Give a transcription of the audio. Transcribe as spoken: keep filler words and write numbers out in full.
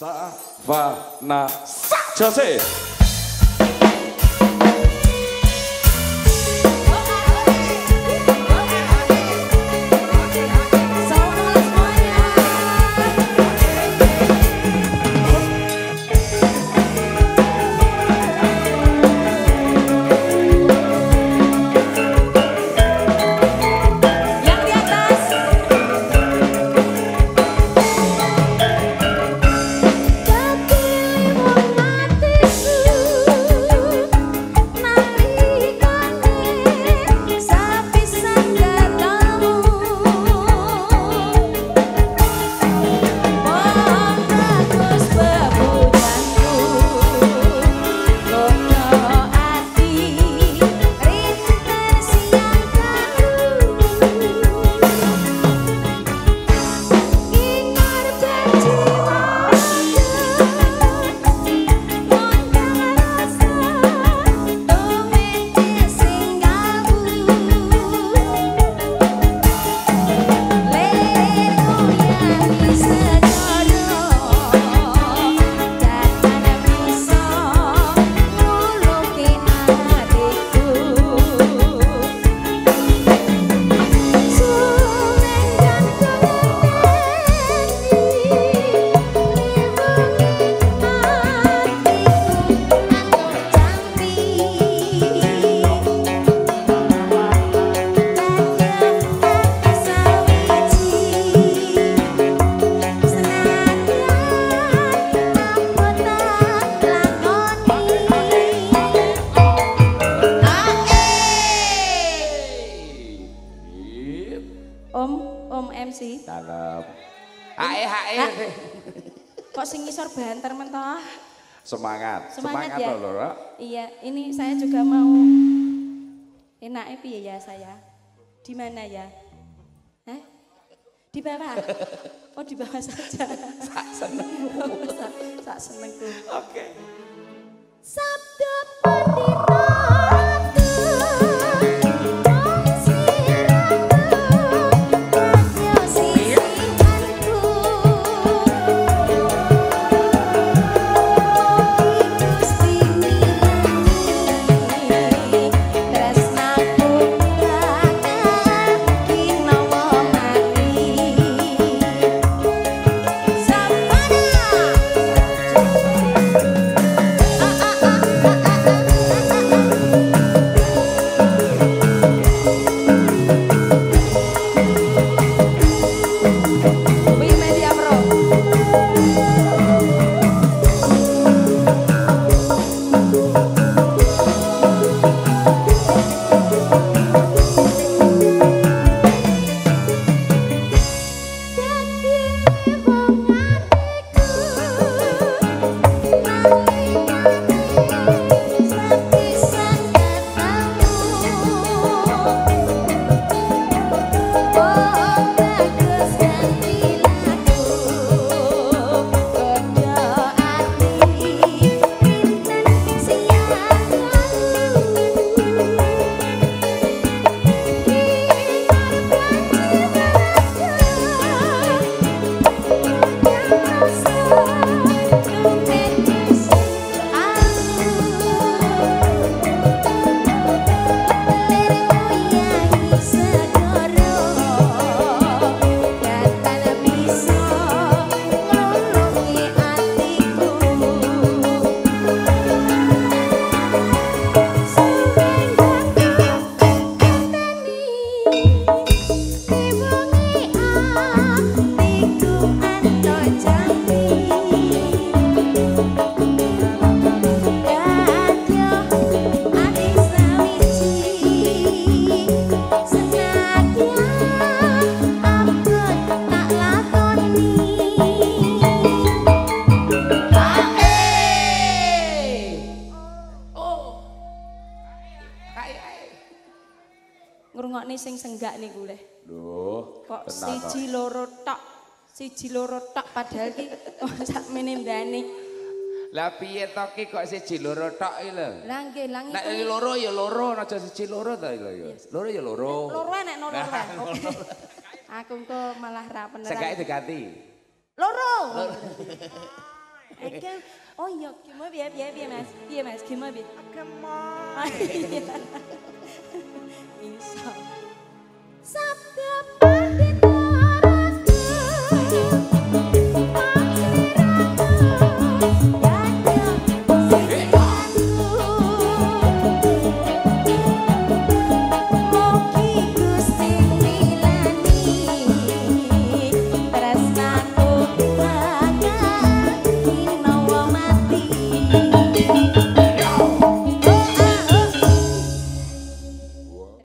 Savana Jose. Om, Om M C. Cakep. Hae hae. Kok sing ngisor banter mentoh? Semangat. Semangat, Semangat ya. loh, Lora. Iya, ini saya juga mau enaknya piye ya saya? Di mana ya? Hah? Di bawah? Oh, di bawah saja. Sak senengmu. Sak, sak senengku. Oke. Sabda Pandita. Ngrungokne sing senggak niku leh. Loh, kok tenang, siji loro tok. Siji loro tok padahal ki sak menendane. Lah piye to ki kok siji loro tok iki lho. Lah nggih, lah Nek loro ya loro, aja siji loro ta lho ya. Loro ya loro. Loro enek no loro. Oke. Aku engko malah ra beneran. Segake diganti. Loro. Gem, oh iya, gemoy piye piye piye Mas? Piye Mas? Gemoy piye? Gemoy. Ah, iya. Iso.